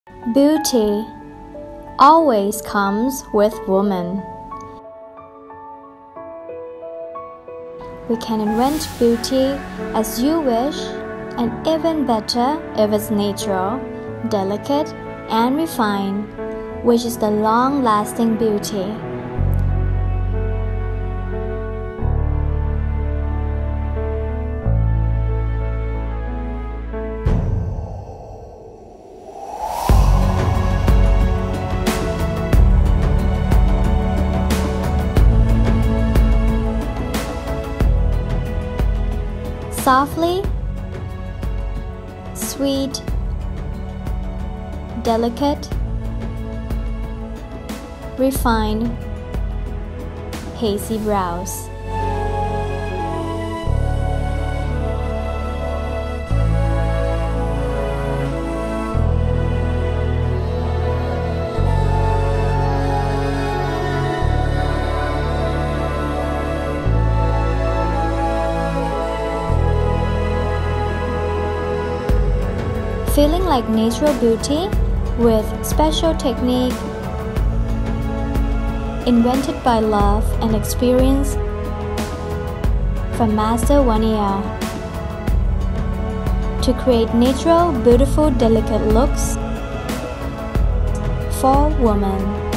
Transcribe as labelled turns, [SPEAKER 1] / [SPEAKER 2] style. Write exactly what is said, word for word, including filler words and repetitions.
[SPEAKER 1] Beauty always comes with women. We can invent beauty as you wish, and even better if it's natural, delicate, and refined, which is the long-lasting beauty. Softly, sweet, delicate, refined, hazy brows. Feeling like natural beauty with special technique invented by love and experience from Master Vaniya to create natural, beautiful, delicate looks for women.